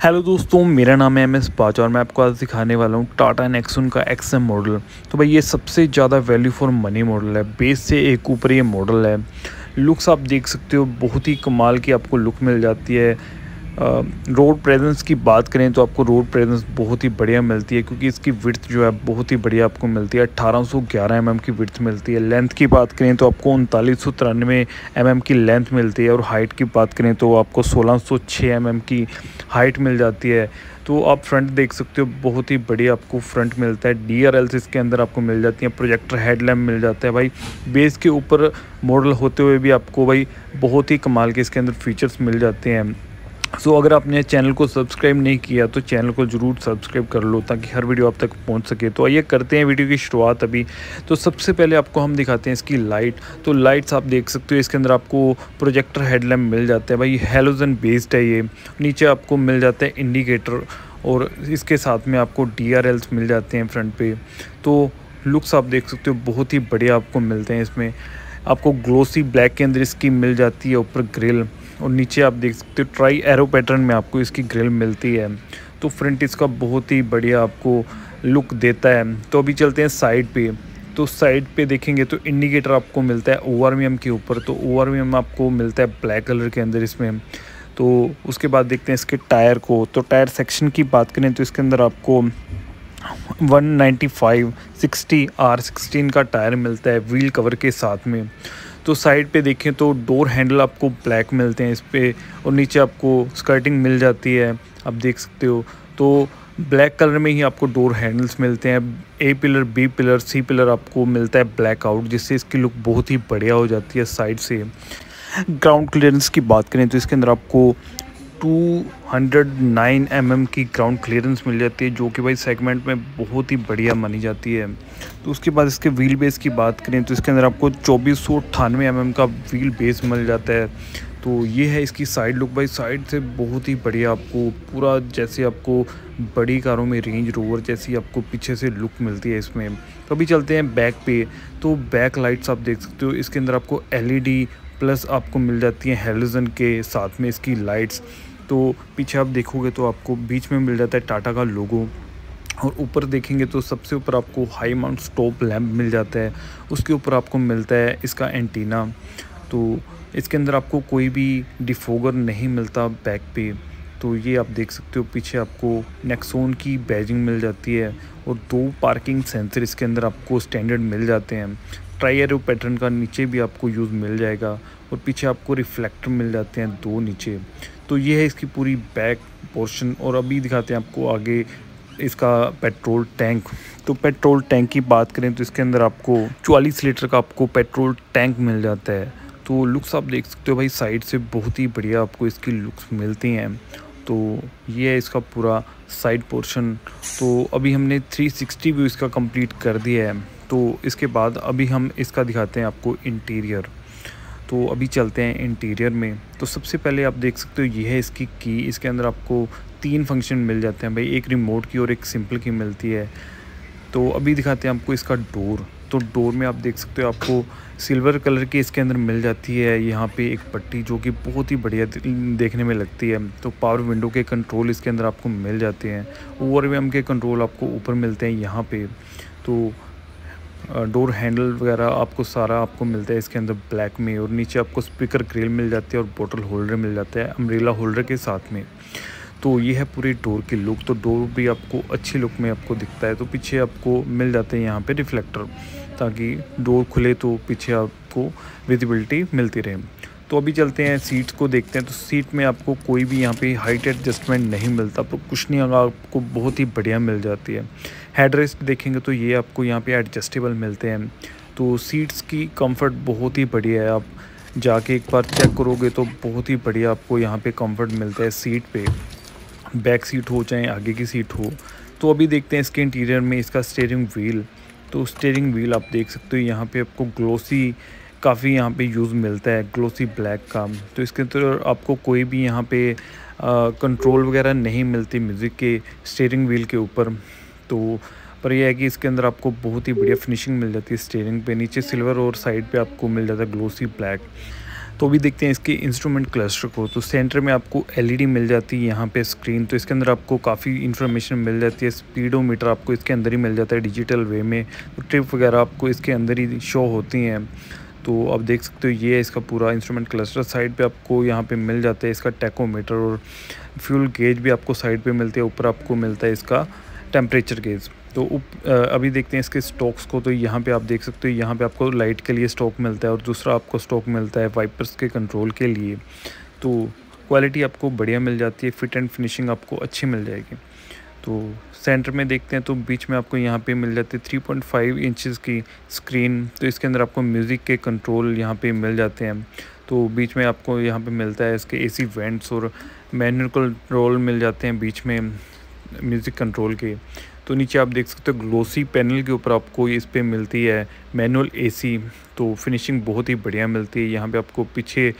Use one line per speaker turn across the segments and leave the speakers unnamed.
Hello दोस्तों, मेरा नाम है MS पाच और मैं आपको आज दिखाने वाला हूँ टाटा नेक्सॉन का XM मॉडल। तो भाई ये सबसे ज़्यादा वैल्यू फॉर मनी मॉडल है। बेस से एक ऊपर ये मॉडल है। लुक्स आप देख सकते हो, बहुत ही कमाल की आपको लुक मिल जाती है। रोड प्रेजेंस की बात करें तो आपको रोड प्रेजेंस बहुत ही बढ़िया मिलती है, क्योंकि इसकी विड्थ जो है बहुत ही बढ़िया आपको मिलती है। 1811 mm की विड्थ मिलती है। लेंथ की बात करें तो आपको 3993 mm की लेंथ मिलती है, और हाइट की बात करें तो आपको 1606 mm की हाइट मिल जाती है। तो आप फ्रंट देख सकते हो, बहुत ही बढ़िया आपको फ्रंट मिलता है। DRLs इसके अंदर आपको मिल जाती हैं। प्रोजेक्टर हेडलैम्प मिल जाता है। भाई बेस के ऊपर मॉडल होते हुए भी आपको भाई बहुत ही कमाल के इसके अंदर फीचर्स मिल जाते हैं। अगर आपने चैनल को सब्सक्राइब नहीं किया तो चैनल को ज़रूर सब्सक्राइब कर लो, ताकि हर वीडियो आप तक पहुंच सके। तो आइए करते हैं वीडियो की शुरुआत अभी। तो सबसे पहले आपको हम दिखाते हैं इसकी लाइट। तो लाइट्स आप देख सकते हो, इसके अंदर आपको प्रोजेक्टर हेडलैम्प मिल जाता है। भाई हेलोजन बेस्ड है ये। नीचे आपको मिल जाता है इंडिकेटर, और इसके साथ में आपको DRLs मिल जाते हैं फ्रंट पे। तो लुक्स आप देख सकते हो, बहुत ही बढ़िया आपको मिलते हैं। इसमें आपको ग्लोसी ब्लैक के अंदर इसकी मिल जाती है ऊपर ग्रिल, और नीचे आप देख सकते हो ट्राई एरो पैटर्न में आपको इसकी ग्रिल मिलती है। तो फ्रंट इसका बहुत ही बढ़िया आपको लुक देता है। तो अभी चलते हैं साइड पे। तो साइड पे देखेंगे तो इंडिकेटर आपको मिलता है ORVM के ऊपर। तो ORVM आपको मिलता है ब्लैक कलर के अंदर इसमें। तो उसके बाद देखते हैं इसके टायर को। तो टायर सेक्शन की बात करें तो इसके अंदर आपको 195/60 R16 का टायर मिलता है व्हील कवर के साथ में। तो साइड पे देखें तो डोर हैंडल आपको ब्लैक मिलते हैं इस पे, और नीचे आपको स्कर्टिंग मिल जाती है, आप देख सकते हो। तो ब्लैक कलर में ही आपको डोर हैंडल्स मिलते हैं। A pillar, B pillar, C pillar आपको मिलता है ब्लैक आउट, जिससे इसकी लुक बहुत ही बढ़िया हो जाती है साइड से। ग्राउंड क्लियरेंस की बात करें तो इसके अंदर आपको 209 mm की ग्राउंड क्लियरेंस मिल जाती है, जो कि भाई सेगमेंट में बहुत ही बढ़िया मानी जाती है। तो उसके बाद इसके व्हील बेस की बात करें तो इसके अंदर आपको 2498 mm का व्हील बेस मिल जाता है। तो ये है इसकी साइड लुक। भाई साइड से बहुत ही बढ़िया आपको पूरा, जैसे आपको बड़ी कारों में रेंज रोवर जैसी आपको पीछे से लुक मिलती है इसमें। तो अभी चलते हैं बैक पे। तो बैक लाइट्स आप देख सकते हो, इसके अंदर आपको LED प्लस आपको मिल जाती है हेलोजन के साथ में इसकी लाइट्स। तो पीछे आप देखोगे तो आपको बीच में मिल जाता है टाटा का लोगो, और ऊपर देखेंगे तो सबसे ऊपर आपको हाई माउंट स्टॉप लैंप मिल जाता है। उसके ऊपर आपको मिलता है इसका एंटीना। तो इसके अंदर आपको कोई भी डिफोगर नहीं मिलता बैक पे। तो ये आप देख सकते हो, पीछे आपको नेक्सॉन की बैजिंग मिल जाती है, और 2 पार्किंग सेंसर इसके अंदर आपको स्टैंडर्ड मिल जाते हैं। ट्राई एरो पैटर्न का नीचे भी आपको यूज़ मिल जाएगा, और पीछे आपको रिफ्लेक्टर मिल जाते हैं 2 नीचे। तो ये है इसकी पूरी बैक पोर्शन। और अभी दिखाते हैं आपको आगे इसका पेट्रोल टैंक। तो पेट्रोल टैंक की बात करें तो इसके अंदर आपको 44 लीटर का आपको पेट्रोल टैंक मिल जाता है। तो लुक्स आप देख सकते हो, भाई साइड से बहुत ही बढ़िया आपको इसकी लुक्स मिलती हैं। तो ये है इसका पूरा साइड पोर्शन। तो अभी हमने 360 व्यू इसका कंप्लीट कर दिया है। तो इसके बाद अभी हम इसका दिखाते हैं आपको इंटीरियर। तो अभी चलते हैं इंटीरियर में। तो सबसे पहले आप देख सकते हो, ये है इसकी की। इसके अंदर आपको 3 फंक्शन मिल जाते हैं भाई, एक रिमोट की और एक सिंपल की मिलती है। तो अभी दिखाते हैं आपको इसका डोर। तो डोर में आप देख सकते हो, आपको सिल्वर कलर की इसके अंदर मिल जाती है यहाँ पे एक पट्टी, जो कि बहुत ही बढ़िया देखने में लगती है। तो पावर विंडो के कंट्रोल इसके अंदर आपको मिल जाते हैं। ORVM के कंट्रोल आपको ऊपर मिलते हैं यहाँ पे। तो डोर हैंडल वगैरह आपको सारा आपको मिलता है इसके अंदर ब्लैक में, और नीचे आपको स्पीकर ग्रिल मिल जाती है, और बोतल होल्डर मिल जाता है अम्ब्रेला होल्डर के साथ में। तो ये है पूरी डोर की लुक। तो डोर भी आपको अच्छी लुक में आपको दिखता है। तो पीछे आपको मिल जाते हैं यहाँ पे रिफ्लेक्टर, ताकि डोर खुले तो पीछे आपको विजिबिलिटी मिलती रहे। तो अभी चलते हैं सीट्स को देखते हैं। तो सीट में आपको कोई भी यहाँ पे हाइट एडजस्टमेंट नहीं मिलता, तो कुछ नहीं होगा, आपको बहुत ही बढ़िया मिल जाती है। हेड रेस्ट देखेंगे तो ये आपको यहाँ पे एडजस्टेबल मिलते हैं। तो सीट्स की कंफर्ट बहुत ही बढ़िया है। आप जाके एक बार चेक करोगे तो बहुत ही बढ़िया आपको यहाँ पे कंफर्ट मिलता है सीट पे, बैक सीट हो चाहे आगे की सीट हो। तो अभी देखते हैं इसके इंटीरियर में इसका स्टीयरिंग व्हील। तो स्टीयरिंग व्हील आप देख सकते हो, यहाँ पे आपको ग्लोसी काफ़ी यहाँ पे यूज़ मिलता है, ग्लोसी ब्लैक का। तो इसके अंदर आपको कोई भी यहाँ पे कंट्रोल वगैरह नहीं मिलती म्यूज़िक के स्टीयरिंग व्हील के ऊपर। तो पर यह है कि इसके अंदर आपको बहुत ही बढ़िया फिनिशिंग मिल जाती है स्टीयरिंग पे। नीचे सिल्वर और साइड पे आपको मिल जाता है ग्लोसी ब्लैक। तो अभी देखते हैं इसके इंस्ट्रूमेंट क्लस्टर को। तो सेंटर में आपको एलईडी मिल जाती है यहाँ पे स्क्रीन, तो इसके अंदर आपको काफ़ी इन्फॉर्मेशन मिल जाती है। स्पीडोमीटर आपको इसके अंदर ही मिल जाता है डिजिटल वे में, तो ट्रिप वगैरह आपको इसके अंदर ही शो होती हैं। तो आप देख सकते हो ये है इसका पूरा इंस्ट्रूमेंट क्लस्टर। साइड पे आपको यहाँ पे मिल जाता है इसका टैकोमीटर, और फ्यूल गेज भी आपको साइड पे मिलती है। ऊपर आपको मिलता है इसका टेम्परेचर गेज। तो अभी देखते हैं इसके स्टॉक्स को। तो यहाँ पे आप देख सकते हो, यहाँ पे आपको लाइट के लिए स्टॉक मिलता है और दूसरा आपको स्टॉक मिलता है वाइपर्स के कंट्रोल के लिए। तो क्वालिटी आपको बढ़िया मिल जाती है, फिट एंड फिनिशिंग आपको अच्छी मिल जाएगी। तो सेंटर में देखते हैं तो बीच में आपको यहाँ पे मिल जाती है 3.5 इंचज़ की स्क्रीन। तो इसके अंदर आपको म्यूज़िक के कंट्रोल यहाँ पे मिल जाते हैं। तो बीच में आपको यहाँ पे मिलता है इसके एसी वेंट्स और मैनुअल कंट्रोल मिल जाते हैं बीच में म्यूज़िक कंट्रोल के। तो नीचे आप देख सकते हो ग्लोसी पैनल के ऊपर आपको इस पे मिलती है मैनुअल एसी। तो फिनिशिंग बहुत ही बढ़िया मिलती है। यहाँ पे आपको पीछे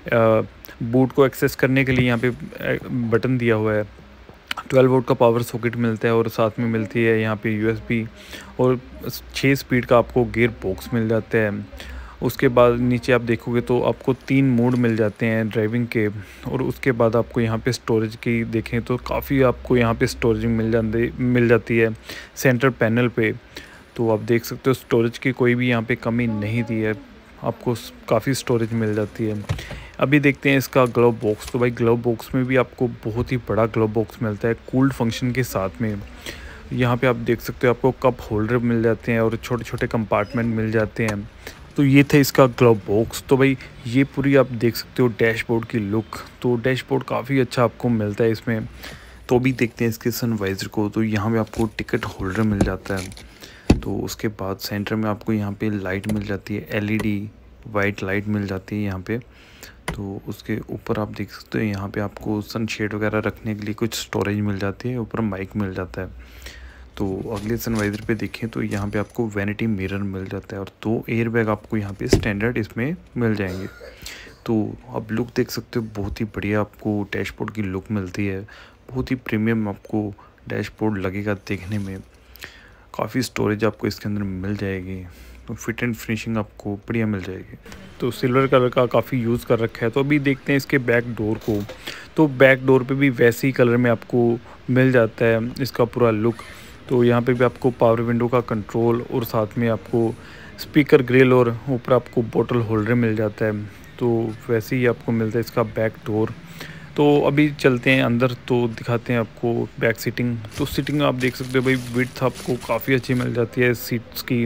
बूट को एक्सेस करने के लिए यहाँ पे बटन दिया हुआ है। 12 वोल्ट का पावर सॉकेट मिलता है और साथ में मिलती है यहाँ पे यूएसबी, और 6 स्पीड का आपको गियर बॉक्स मिल जाता है। उसके बाद नीचे आप देखोगे तो आपको 3 मोड मिल जाते हैं ड्राइविंग के, और उसके बाद आपको यहाँ पे स्टोरेज की देखें तो काफ़ी आपको यहाँ पे स्टोरेज मिल जाती है सेंटर पैनल पे। तो आप देख सकते हो स्टोरेज की कोई भी यहाँ पे कमी नहीं दी है, आपको काफ़ी स्टोरेज मिल जाती है। अभी देखते हैं इसका ग्लव बॉक्स। तो भाई ग्लव बॉक्स में भी आपको बहुत ही बड़ा ग्लव बॉक्स मिलता है कूल्ड फंक्शन के साथ में। यहाँ पे आप देख सकते हो आपको कप होल्डर मिल जाते हैं और छोटे छोटे कंपार्टमेंट मिल जाते हैं। तो ये था इसका ग्लव बॉक्स। तो भाई ये पूरी आप देख सकते हो डैशबोर्ड की लुक। तो डैशबोर्ड काफ़ी अच्छा आपको मिलता है इसमें। तो अभी देखते हैं इसके सनवाइज़र को। तो यहाँ पे आपको टिकट होल्डर मिल जाता है। तो उसके बाद सेंटर में आपको यहाँ पे लाइट मिल जाती है, एलईडी वाइट लाइट मिल जाती है यहाँ पे। तो उसके ऊपर आप देख सकते हो यहाँ पे आपको सनशेड वगैरह रखने के लिए कुछ स्टोरेज मिल जाती है, ऊपर माइक मिल जाता है। तो अगले सनवाइज़र पे देखें तो यहाँ पे आपको वैनिटी मिरर मिल जाता है, और 2 एयरबैग आपको यहाँ पे स्टैंडर्ड इसमें मिल जाएंगे। तो आप लुक देख सकते हो, बहुत ही बढ़िया आपको डैशबोर्ड की लुक मिलती है। बहुत ही प्रीमियम आपको डैशबोर्ड लगेगा देखने में। काफ़ी स्टोरेज आपको इसके अंदर मिल जाएगी। तो फिट एंड फिनिशिंग आपको बढ़िया मिल जाएगी। तो सिल्वर कलर का काफ़ी यूज़ कर रखा है। तो अभी देखते हैं इसके बैक डोर को। तो बैक डोर पे भी वैसे ही कलर में आपको मिल जाता है इसका पूरा लुक। तो यहाँ पे भी आपको पावर विंडो का कंट्रोल और साथ में आपको स्पीकर ग्रिल और ऊपर आपको बोतल होल्डर मिल जाता है। तो वैसे ही आपको मिलता है इसका बैक डोर। तो अभी चलते हैं अंदर, तो दिखाते हैं आपको बैक सीटिंग। तो सीटिंग आप देख सकते हो भाई, विड्थ आपको काफ़ी अच्छी मिल जाती है सीट्स की।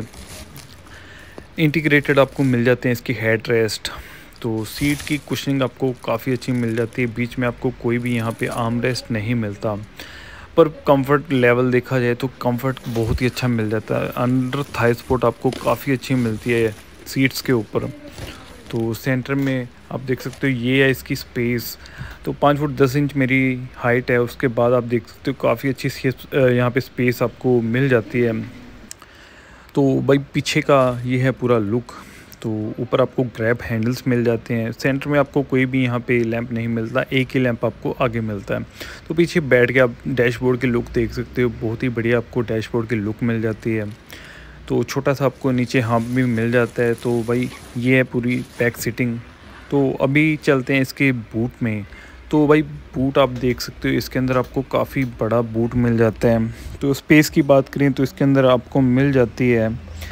इंटीग्रेटेड आपको मिल जाते हैं इसकी हेड रेस्ट। तो सीट की कुशनिंग आपको काफ़ी अच्छी मिल जाती है। बीच में आपको कोई भी यहाँ पे आर्म रेस्ट नहीं मिलता, पर कंफर्ट लेवल देखा जाए तो कंफर्ट बहुत ही अच्छा मिल जाता है। अंडर थाई सपोर्ट आपको काफ़ी अच्छी मिलती है सीट्स के ऊपर। तो सेंटर में आप देख सकते हो ये है इसकी स्पेस। तो 5 फुट 10 इंच मेरी हाइट है। उसके बाद आप देख सकते हो काफ़ी अच्छी यहाँ पे स्पेस आपको मिल जाती है। तो भाई पीछे का ये है पूरा लुक। तो ऊपर आपको ग्रैब हैंडल्स मिल जाते हैं। सेंटर में आपको कोई भी यहाँ पे लैंप नहीं मिलता, एक ही लैंप आपको आगे मिलता है। तो पीछे बैठ के आप डैशबोर्ड की लुक देख सकते हो, बहुत ही बढ़िया आपको डैशबोर्ड की लुक मिल जाती है। तो छोटा सा आपको नीचे हब भी मिल जाता है। तो भाई ये है पूरी बैक सीटिंग। तो अभी चलते हैं इसके बूट में। तो भाई बूट आप देख सकते हो, इसके अंदर आपको काफ़ी बड़ा बूट मिल जाता है। तो स्पेस की बात करें तो इसके अंदर आपको मिल जाती है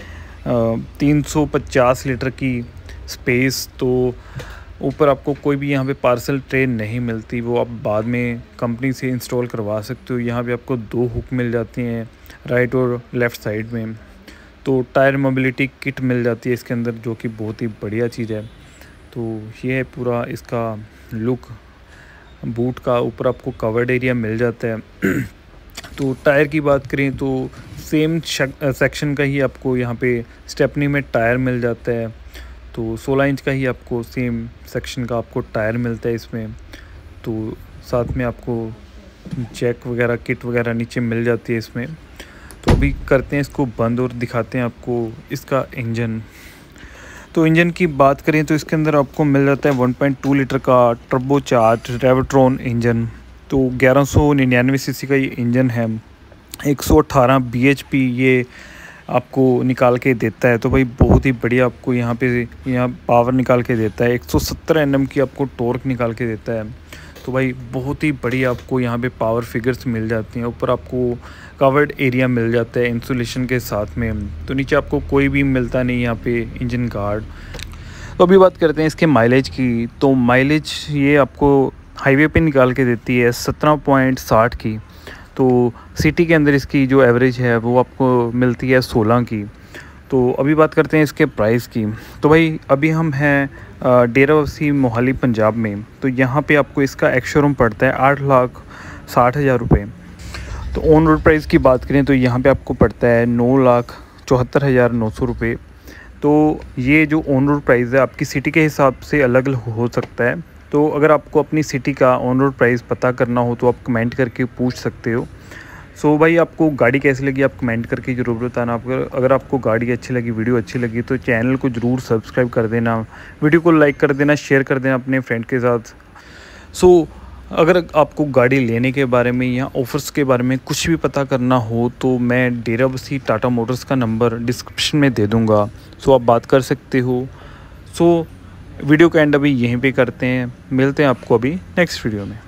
350 लीटर की स्पेस। तो ऊपर आपको कोई भी यहाँ पे पार्सल ट्रे नहीं मिलती, वो आप बाद में कंपनी से इंस्टॉल करवा सकते हो। यहाँ पे आपको 2 हुक मिल जाती हैं राइट और लेफ़्ट साइड में। तो टायर मोबिलिटी किट मिल जाती है इसके अंदर, जो कि बहुत ही बढ़िया चीज़ है। तो ये है पूरा इसका लुक बूट का। ऊपर आपको कवर्ड एरिया मिल जाता है। तो टायर की बात करें तो सेम सेक्शन का ही आपको यहाँ पे स्टेपनी में टायर मिल जाता है। तो 16 इंच का ही आपको सेम सेक्शन का आपको टायर मिलता है इसमें। तो साथ में आपको जैक वगैरह किट वगैरह नीचे मिल जाती है इसमें। तो अभी करते हैं इसको बंद और दिखाते हैं आपको इसका इंजन। तो इंजन की बात करें तो इसके अंदर आपको मिल जाता है 1.2 लीटर का टर्बो चार्ज रेवट्रॉन इंजन। तो 1199 सीसी का ये इंजन है। 118 bhp ये आपको निकाल के देता है। तो भाई बहुत ही बढ़िया आपको यहाँ पावर निकाल के देता है। 170 Nm की आपको टॉर्क निकाल के देता है। तो भाई बहुत ही बढ़िया आपको यहाँ पे पावर फिगर्स मिल जाती हैं। ऊपर आपको कवर्ड एरिया मिल जाता है इंसुलेशन के साथ में। तो नीचे आपको कोई भी मिलता नहीं यहाँ पे इंजन गार्ड। तो अभी बात करते हैं इसके माइलेज की। तो माइलेज ये आपको हाईवे पे निकाल के देती है 17.60 की। तो सिटी के अंदर इसकी जो एवरेज है वो आपको मिलती है 16 की। तो अभी बात करते हैं इसके प्राइस की। तो भाई अभी हम हैं डेराबस्सी मोहाली पंजाब में। तो यहाँ पे आपको इसका एक्स शोरूम पड़ता है 8,60,000 रुपये। तो ऑन रोड प्राइस की बात करें तो यहाँ पे आपको पड़ता है 9,74,900 रुपये। तो ये जो ऑन रोड प्राइस है आपकी सिटी के हिसाब से अलग अलग हो सकता है। तो अगर आपको अपनी सिटी का ऑन रोड प्राइस पता करना हो तो आप कमेंट करके पूछ सकते हो। सो भाई आपको गाड़ी कैसी लगी आप कमेंट करके ज़रूर बताना। अगर आपको गाड़ी अच्छी लगी, वीडियो अच्छी लगी तो चैनल को ज़रूर सब्सक्राइब कर देना, वीडियो को लाइक कर देना, शेयर कर देना अपने फ्रेंड के साथ। सो अगर आपको गाड़ी लेने के बारे में या ऑफ़र्स के बारे में कुछ भी पता करना हो तो मैं डेराबस्सी टाटा मोटर्स का नंबर डिस्क्रिप्शन में दे दूँगा। सो आप बात कर सकते हो। सो वीडियो का एंड अभी यहीं पे करते हैं। मिलते हैं आपको अभी नेक्स्ट वीडियो में।